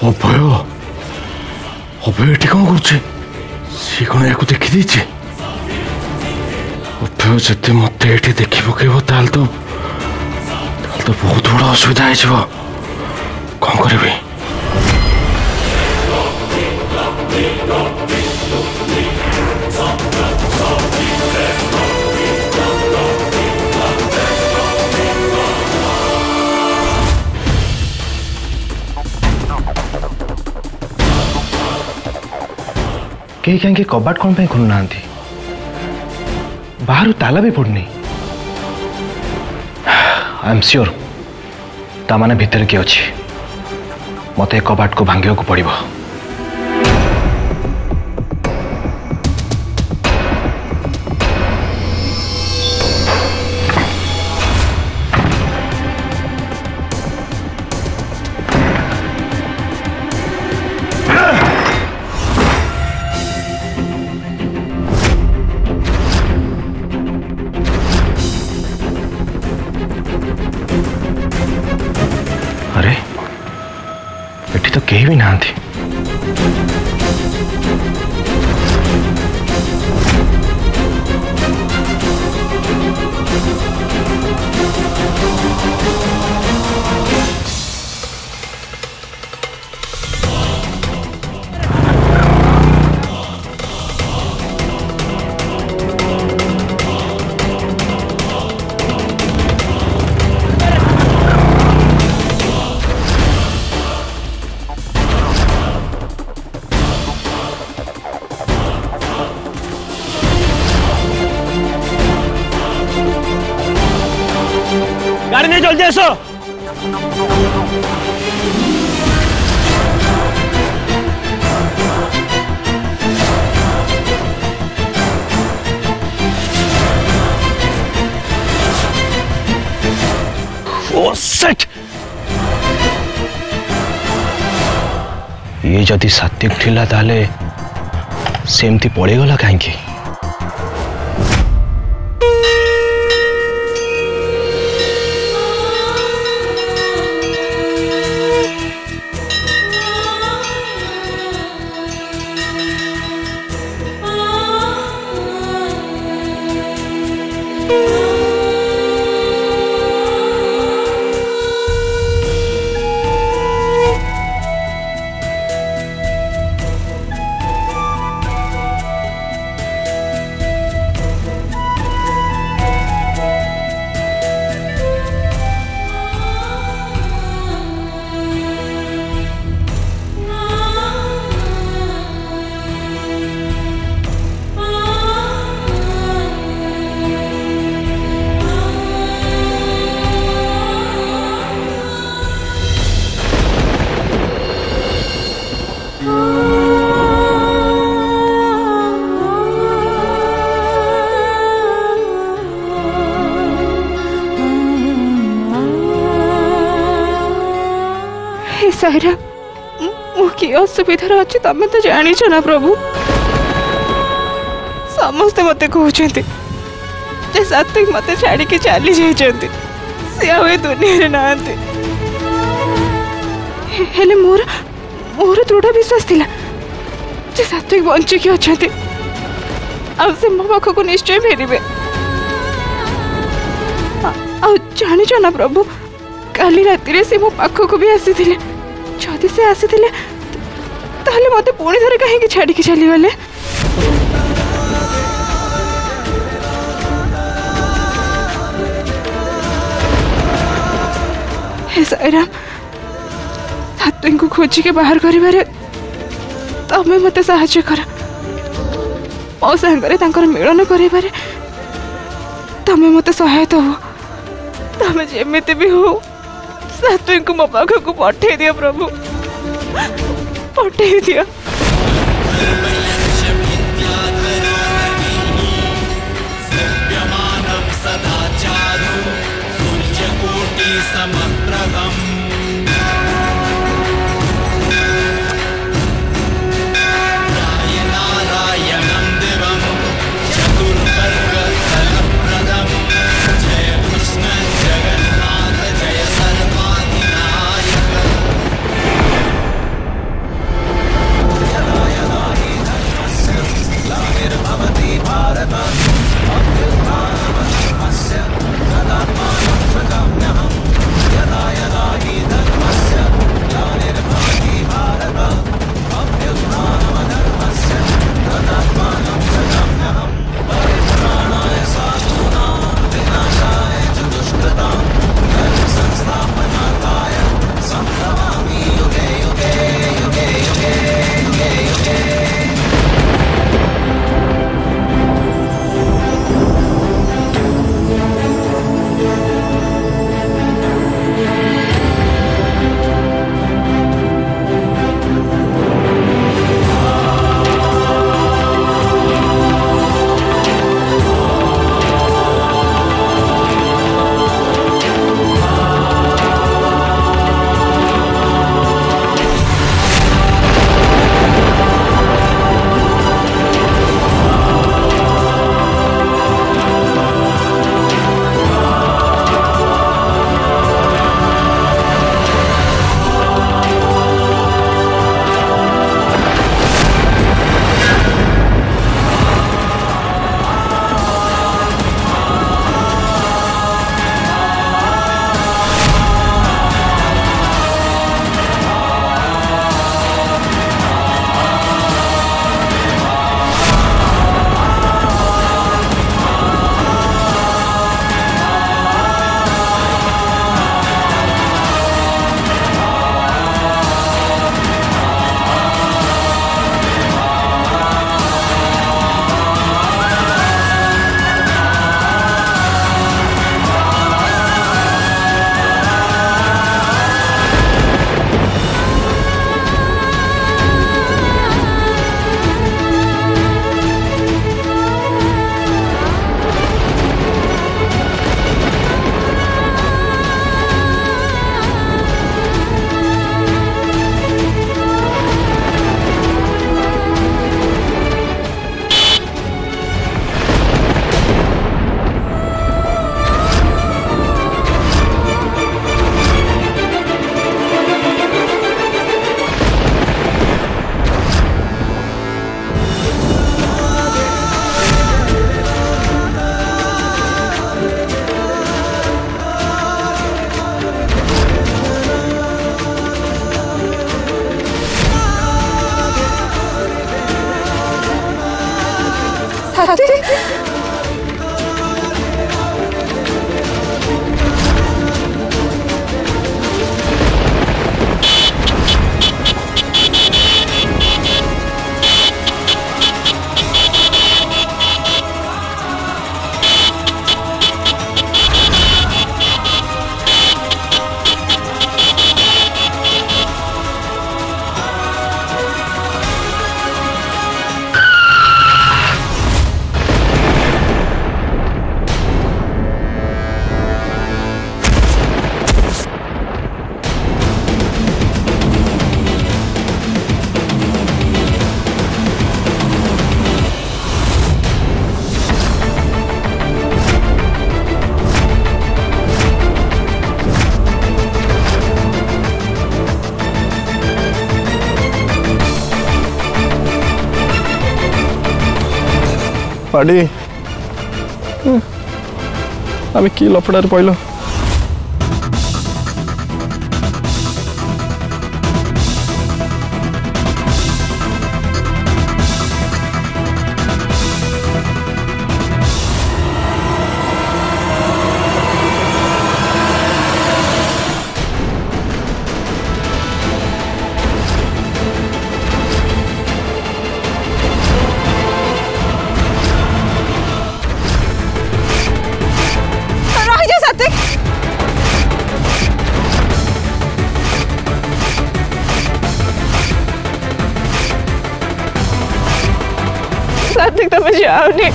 अभय अभय ये कौन कर सी कौन या देखी अभय जब मत ये देखी पकेब तो बहुत बड़ा असुविधा हो कौन करी। कहीं कहीं कबाट कौन पे खुलना बाहर ताला भी पड़नी। आई एम श्योर ता माने भीतर किए अच्छी मत कबाट को भांगे को पड़ो। अरे एटी तो कहीं भी ना थी। गाड़ी नहीं जल्दी आसो। ओ शिट ये जदि सात्विक थिला ताले सेमती पड़ेगला कहीं। सायरा मु कि असुविधा अच्छी तमें तो जानी ना प्रभु। समस्ते मत कहते सात्विक मत छाड़ी के चली जाइए सी आ दुनिया नहांती। हेले मोर मोर दृढ़ विश्वास थिला जे सात्विक बंचिकी अच्छा से मो पाखक निश्चय फेरबे। जानी ना प्रभु काली राति से मो पाखक भी आसी जदि से आसी ताले मत पुणी थरे कहीं छाड़ी के चली गले। हे साईराम सात्विक को खोजी के बाहर करिबारे तमें मत साहाय्य कर मो सांगरे तांकर मिलन करिबारे तमें मत सहायता हो। तमें जेमिति भी हो सात्विक को मो पाखक पठे दियो प्रभु पठे दियो। पाड़ी आम कि लफड़ार पड़ल सात्विक तुम जाओनी।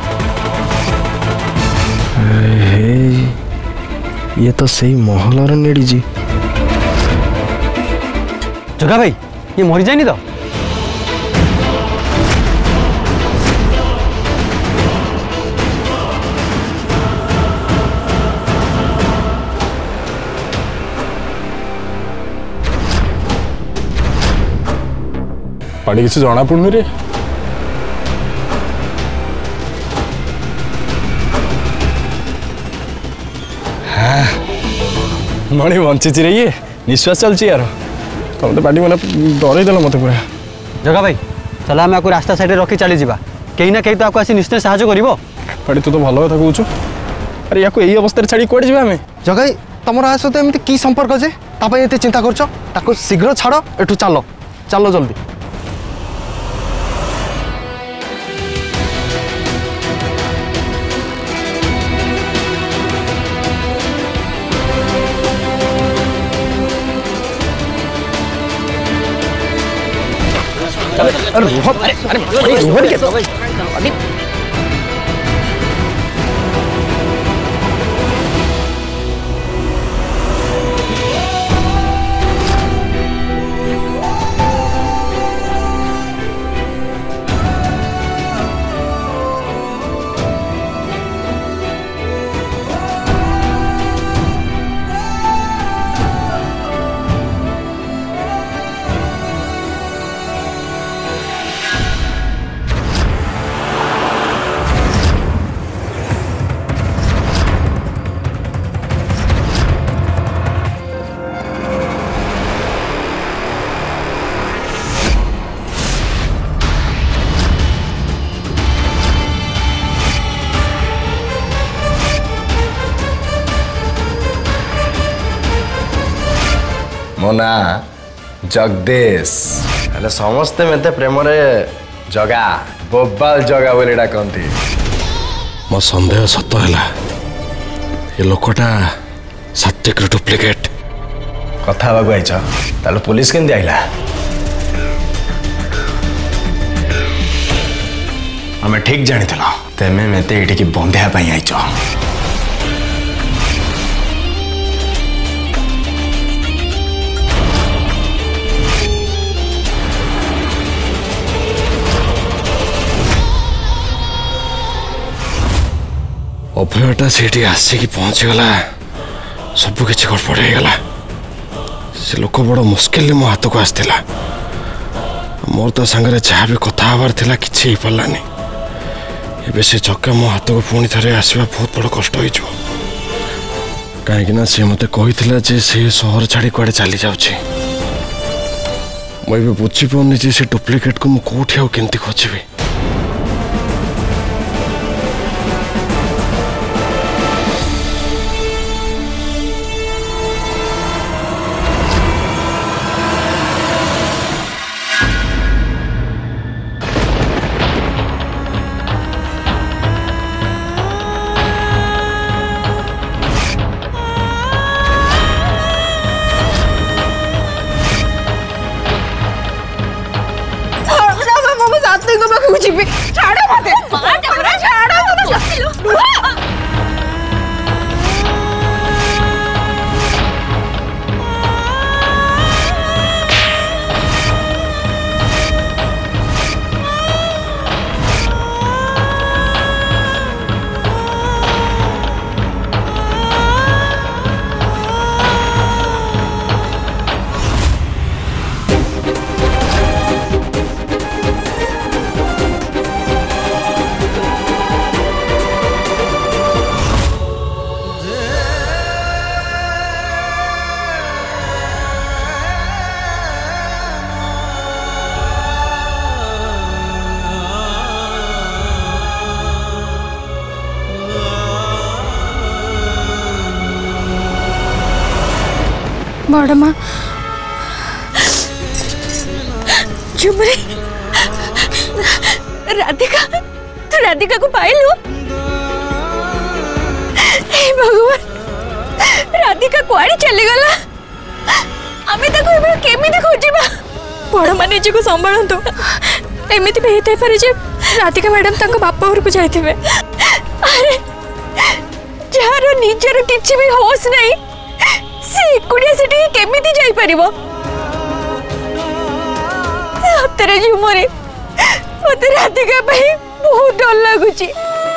ये तो सही महलर नेड़ी जी। जगा भाई ये मरी जाएनी तो पाड़ी किसी जना पड़ुनी रे मणि बंची ये निश्वास चलती यार तुम तो पार्टी मैंने डर मत पूरा। जगा भाई चल आम आपको रास्ता साइड रखी चली जावा कहीं ना कहीं तो आपको आसी निश्चय साहाଯ୍य करिवो। पार्टी तू तो भल कथा कहूँ अरे या यही अवस्था छाड़ी कौड़े जावा आम जगाई तुम आ सहित एमती कि संपर्क जे ताप ये चिंता कर शीघ्र छाड़ एठू चल चल जल्दी। अरे रुह मो ना जगदेश हेले समस्ते मते प्रेम रे जगा बोबाल जगा बोली डाकती। मो संदेह सत है ये लोकटा सात्विक डुप्लिकेट कथा बाबू आइछ ताले पुलिस केंदी आइला हमें ठीक जानी थला तेमे मते एठी की बंध्या पई आइछ। अभयटा से आसिक पहुँचीगला सबकि गड़बड़ होगला से लोक बड़ मुस्किल मो हाथ को आसला मोर तो सांगे जहाँ भी कथा हबार थिला किछि हो पारानी एबे से जक्का मो हाथ को पुणी थे आसवा बहुत बड़ कष्ट हो कहीं सी मत कही से सहर छाड़ी कुआडे चली जाऊँ मुझे बुझीपानी से डुप्लिकेट को मुझे आउ केमती खोजी। बड़ माँ झुमरी राधिका तू राधिका को पाइलु हे भगवान राधिका कुआड़ी चली गला आमे ताको एबे केमिति खोजिबा बड़ माँ निज को संभालतु एमिति भी हेते पारे जे राधिका मैडम ताको बापा घर को जाइथिबे अरे जार निजर किछि भी होश नहीं से कुड़िया सेठी केमिति जाई परिबो तेरे झुमरे मते राधिका भाई बहुत डर लागुची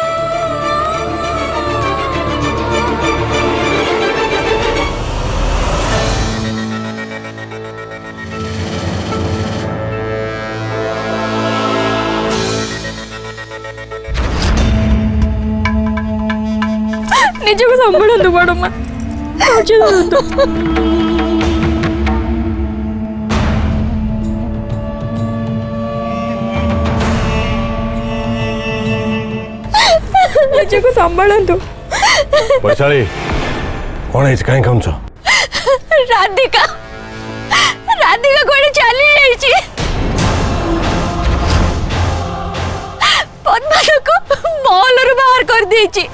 निज को संभालतु बड़ माँ निज को संभालतु वैशाली कौन है कहीं कौन छो राधिका राधिका कोड़े चली जाइची पद्मा को मॉल रू बाहर कर देची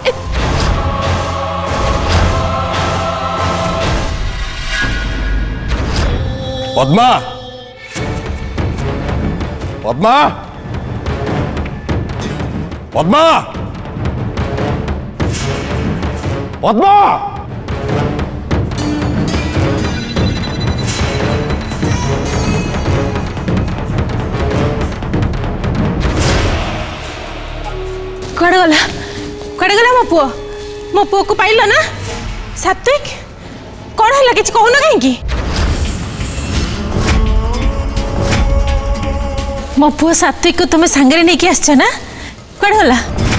पद्मा पद्मा पद्मा पद्मा कड़े गला मो पुओ को पाइल ना सात्विक कौन है किसी कहून कहीं मो पुओ सात्विक को तुम्हें सांगरे नहीं कि आसछ ना कौन होला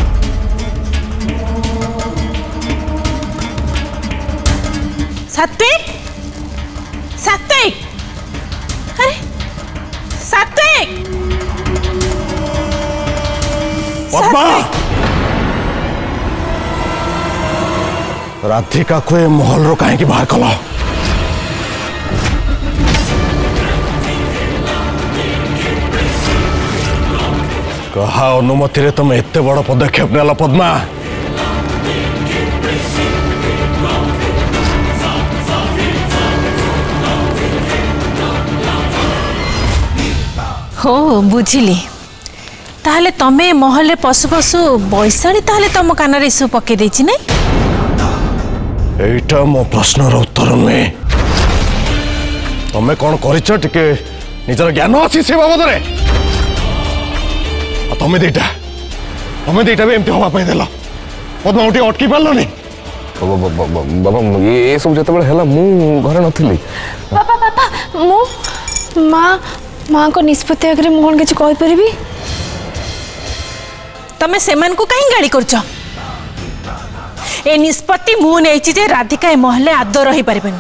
सात्विक सात्विक अरे सात्विक पद्मा राधिका को ये महल रो कहीं बाहर कल कहा अनुमति रे तुम एते बड़ पदक्षेप नेला पद्मा हो बुझिली ताहले तमे महल रे पशु पशु बैसाड़ी ताहले तम कान रे सु पके देछि नै एटा मो प्रश्न रो उत्तर नुहे तमे कौन करिछ टिके निजर ज्ञान अछि से बाबद रे तमे देटा भी एमती हवा पे देला पद्मा उठी अटकी पारलो नहीं बाबा ये सब जते बेले हला मु घरे नथिली बाबा बाबा मु माँ को निष्पत्ति आगे मुझे किसी कही पारि तमे सेमान को कहीं गाड़ी करछ ए निष्पत्ति मु नेछि जे राधिका ए महले आदो रही परिबनी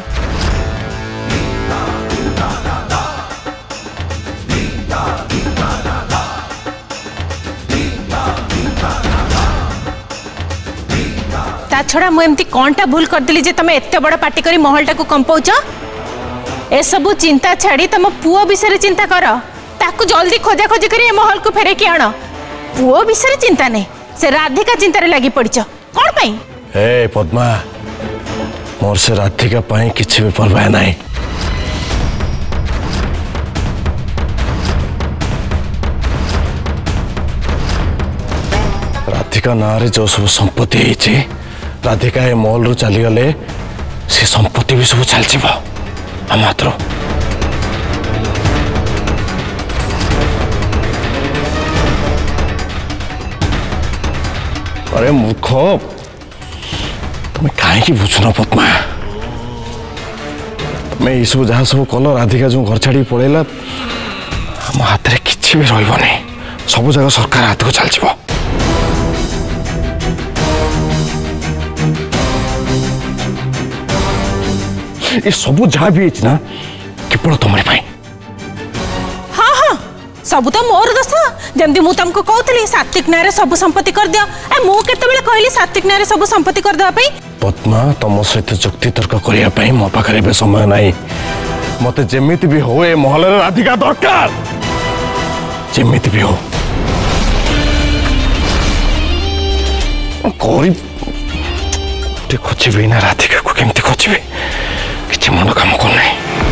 ता छड़ा मु एमती कोनटा भूल कर दिली जे तमे एत्ते बड़ पार्टी करी महलटा को कंपाउछ ए सब चिंता छाड़ी तम पुओ विषय चिंता कर ताकू जल्दी खोजा खोजी करी ए महल को फेरे कि आण पुओ विषय चिंता नहीं से राधिका चिंतारे लगी पड़छ कौन पई ए पद्मा मोर से राधिका पाई किछि भी परवाह नहीं राधिका ना रे जो सब संपत्ति है राधिका ए मॉल रु चली गले से संपत्ति भी सब चल जीवो मात्र अरे मूर्ख तुम कहीं बुझुन पद्मा तुम ये सब जहाँ सब कल राधिका जो घर छाड़ी पड़ेगा आम हाथ में किसी भी रही सब जगह सरकार हाथ को चल जीवो ये सब जहाँ भी है केवल तुम हाँ हाँ सब तो मोर दोष जमती मु तुमको कहती सात्विक नारे सब संपत्ति कर दियो ए मु केते बेले कहली सात्विक नारे सब संपत्ति कर देबा पई पद्मा तुम सहित जुक्ति तर्क करने मो पाखे समय नहीं मत जेमी भी हो ए महल राधिका दरकार जेमी भी हो खोजी ना राधिका को केमती खोजी कि मन काम कर नहीं